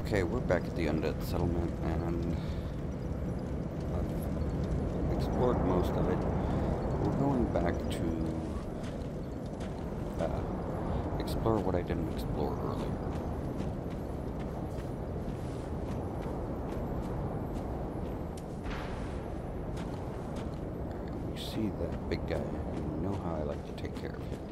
Okay, we're back at the undead settlement, and I've explored most of it. We're going back to explore what I didn't explore earlier. You see that big guy, you know how I like to take care of him.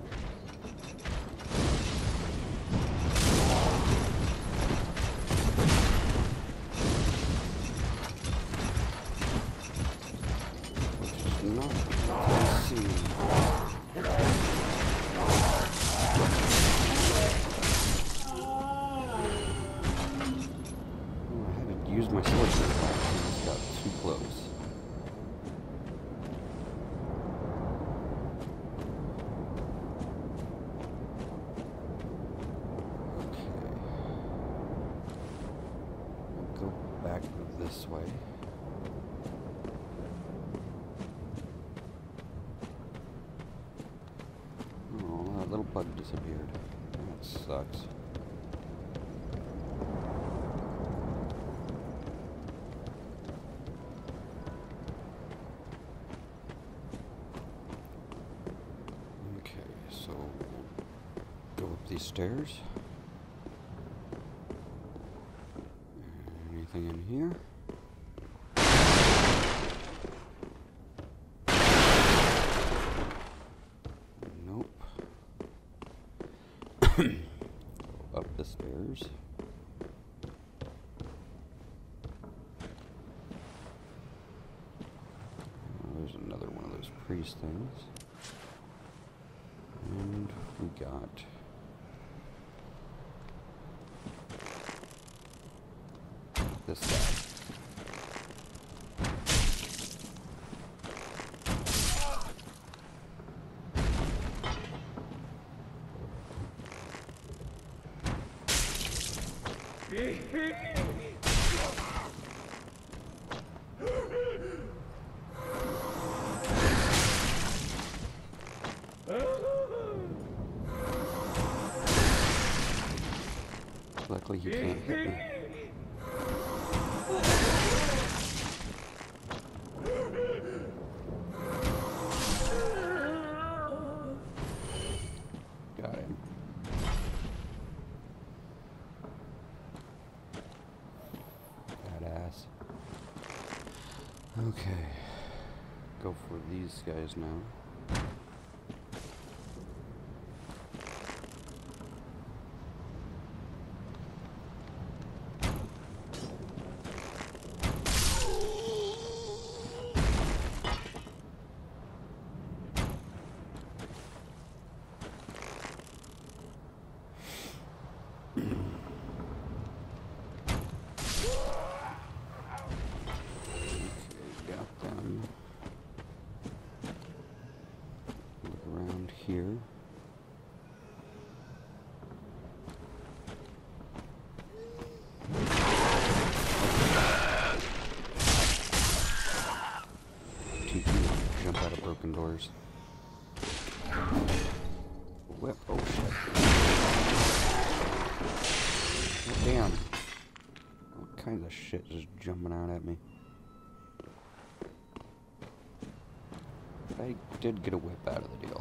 Used my sword so far, I just got too close. Okay. I'll go back this way. Oh, that little bug disappeared. That sucks. So, go up these stairs. Anything in here? Nope. Go up the stairs. There's another one of those priest things. And we got this guy. Luckily you can't hit me. Got him. Badass. Okay. Go for these guys now. Here. Teach you to jump out of broken doors. Whip. Oh shit. Oh, damn. What kinds of shit is jumping out at me? But I did get a whip out of the deal.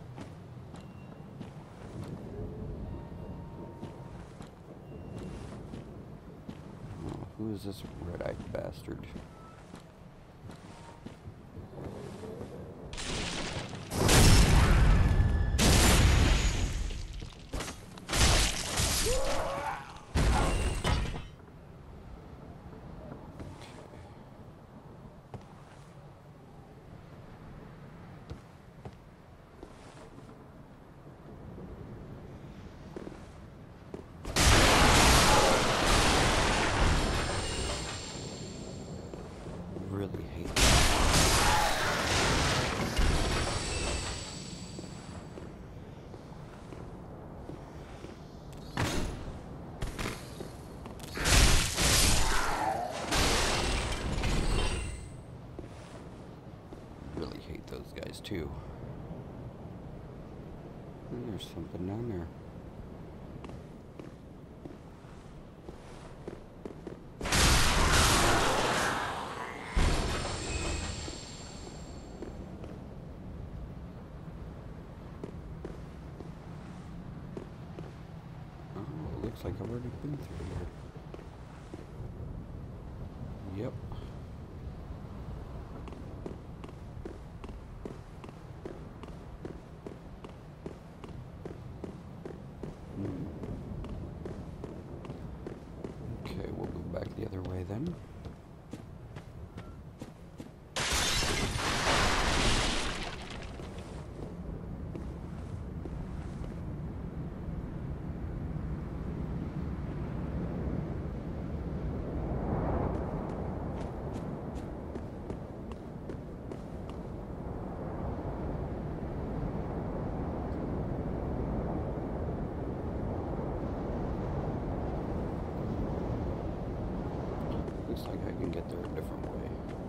Who is this red-eyed bastard? Really hate that. Really hate those guys too. And there's something down there. Looks like I've already been through here. Yep. Okay, we'll go back the other way then. Looks like I can get there a different way.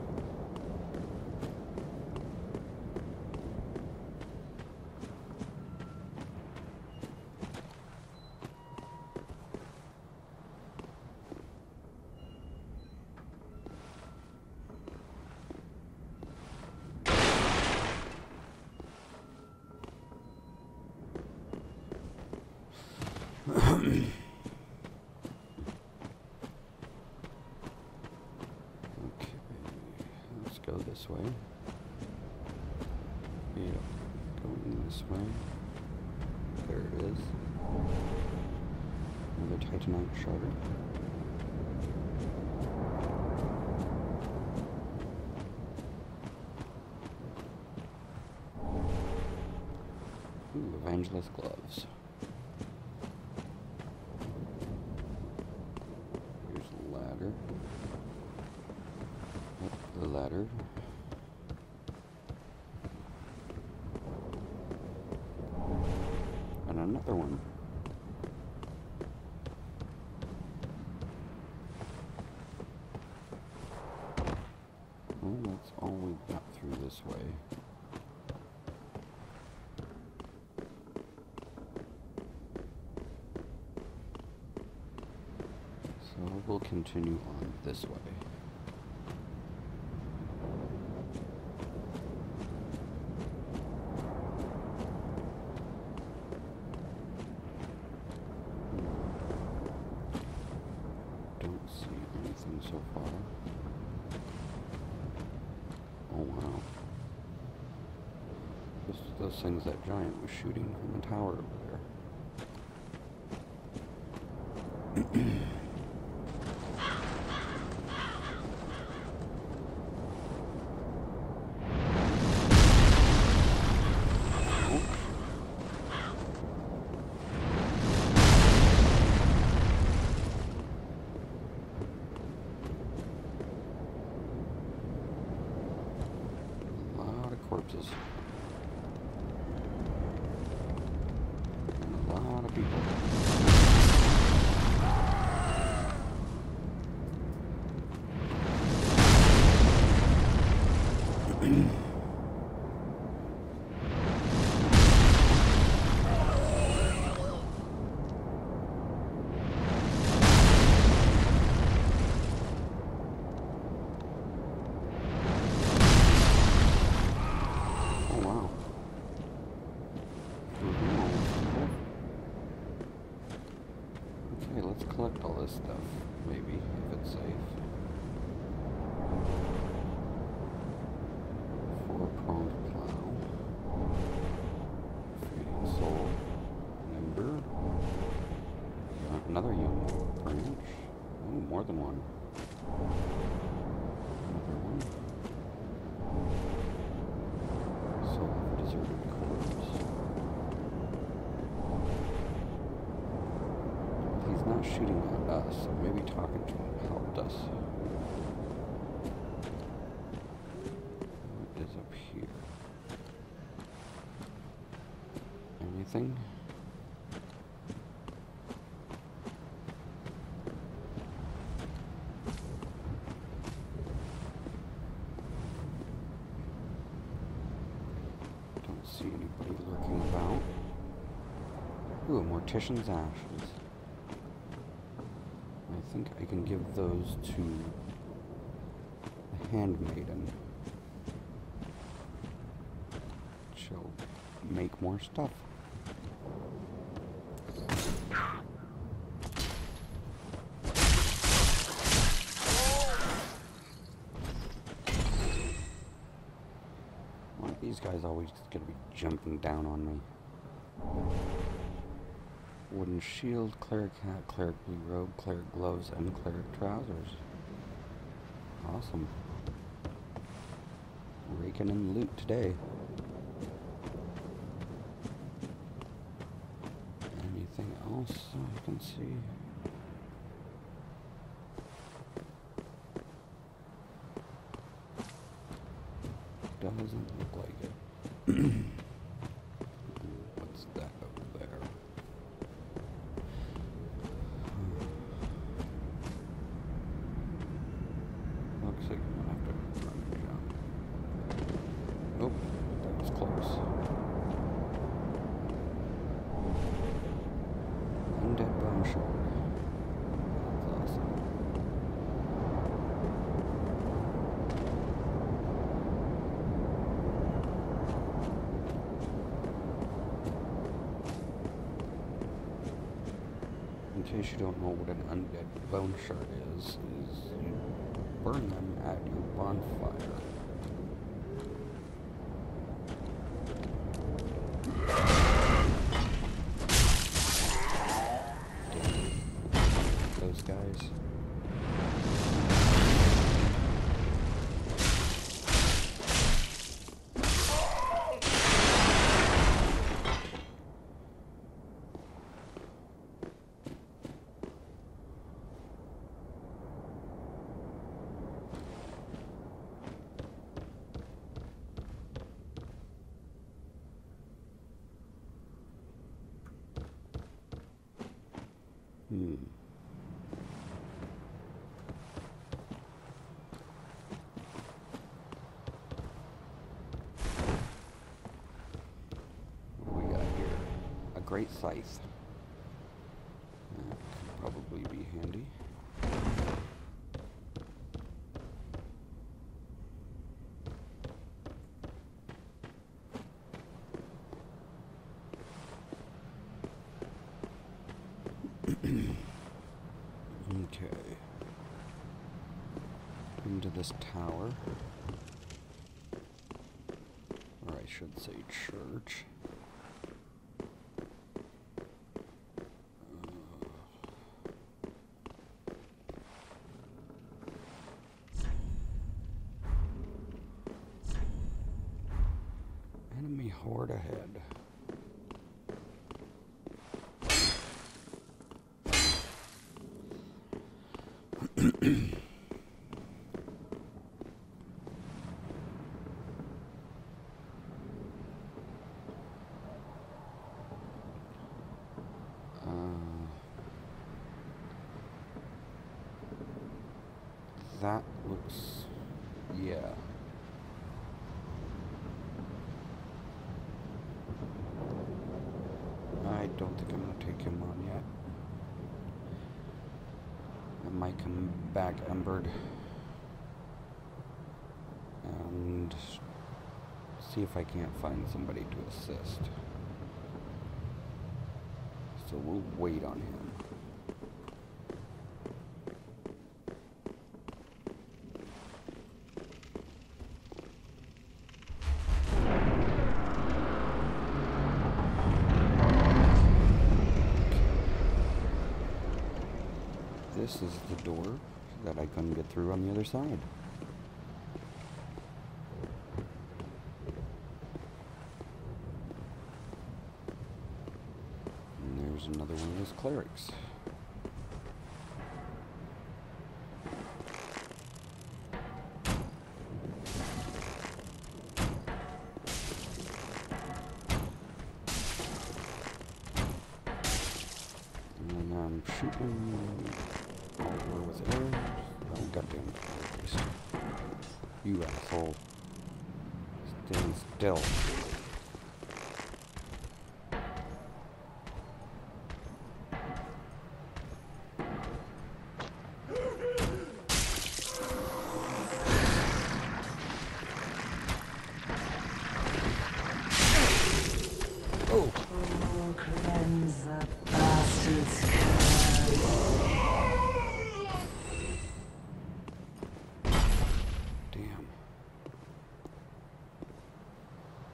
Go this way. Yep, going this way. There it is. Another Titanite shard. Ooh, Evangelist gloves. Here's the ladder. The ladder. And another one. Well, that's all we got through this way. So we'll continue on this way. So far. Oh wow. Those things that giant was shooting from the tower over there. Corpses. And a lot of people. Let's collect all this stuff, maybe, if it's safe. 4-pronged plow. Feeding soul. Ember. Another young branch. Oh, more than one. Another one. Soul of a deserted corpse. He's not shooting at us, so maybe talking to him helped us. What is up here? Anything? Don't see anybody lurking about. Ooh, a mortician's ashes. I think I can give those to the handmaiden. She'll make more stuff. These guys always gonna be jumping down on me. Wooden shield, cleric hat, cleric blue robe, cleric gloves, and cleric trousers. Awesome. Raking in loot today. Anything else I can see? Doesn't look like it. What's that over there? Looks like I'm gonna have to run and jump. Oh, that was close. Undead bone shard. That's awesome. In case you don't know what an undead bone shard is you burn them at your bonfire. Those guys. What we got here? A great scythe. That could probably be handy. Okay. Into this tower. Or I should say church. Enemy horde ahead. That looks, yeah. I don't think I'm gonna take him on yet. I might come back embered and see if I can't find somebody to assist. So we'll wait on him. This is the door that I couldn't get through on the other side. And there's another one of those clerics. And I'm shooting over with arrows. Oh, goddamn Christ. You asshole. Stand still. Oh! Cleanse the bastard's Damn.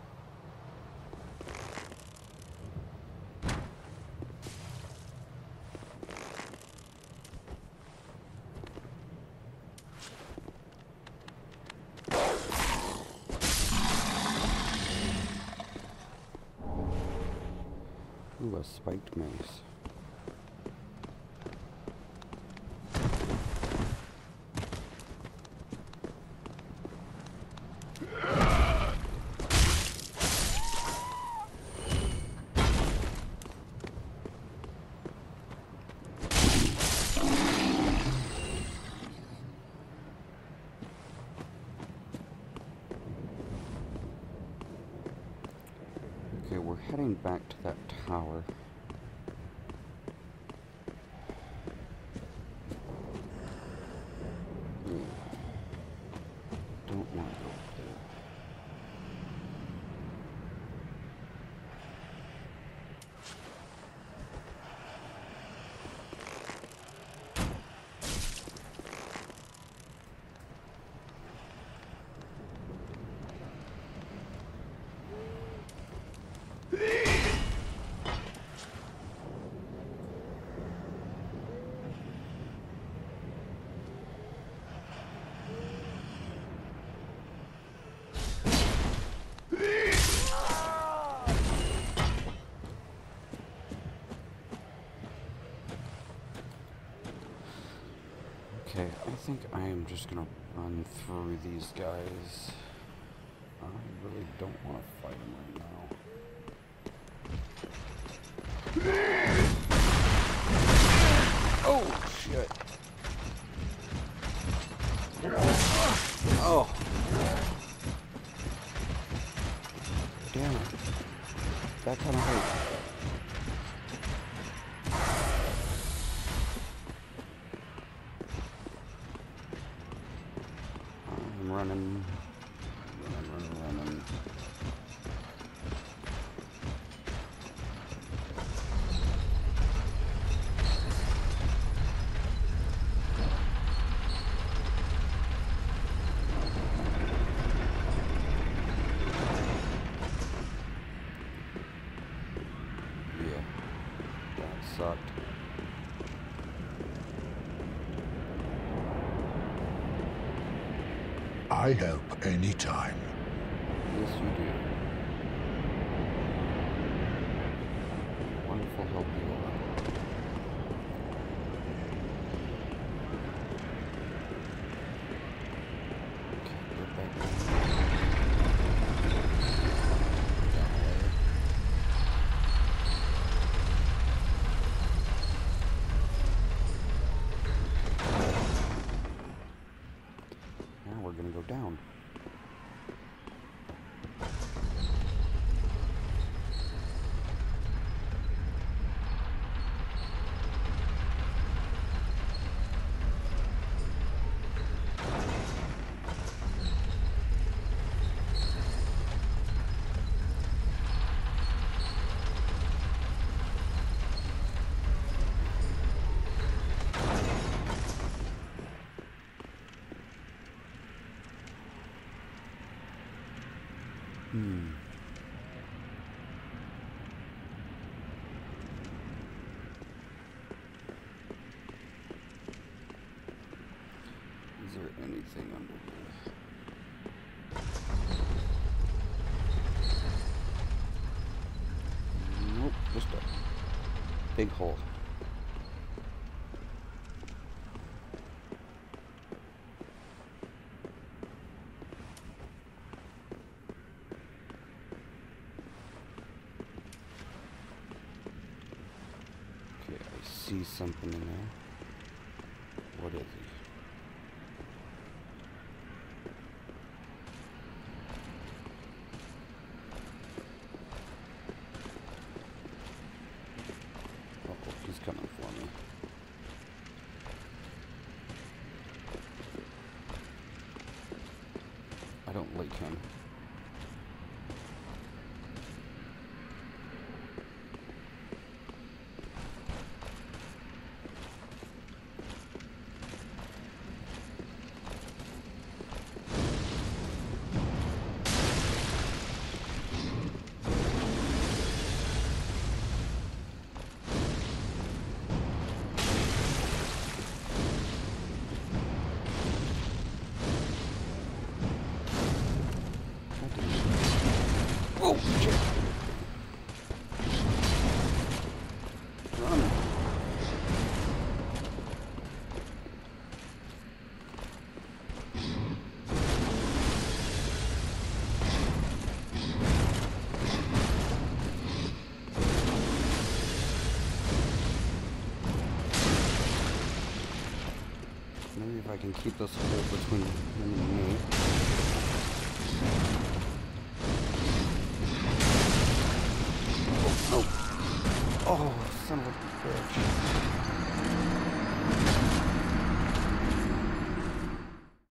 Ooh, a spiked mace. Okay, we're heading back to that tower. Don't want to go up there. Okay, I think I am just gonna run through these guys. I really don't want to fight them right now. Oh, shit. Oh. Damn it. That kind of hurt. I'm running. Running. Yeah, that sucked. I help anytime. Yes, you do. Wonderful help you are. Okay, get back down. Now we're gonna go down. Is there anything under here? Nope, just a big hole. Okay, I see something in there. What is it? He's coming for me. I don't like him. Oh, shit. Maybe if I can keep this hole between him and me. Oh, oh, son of a bitch.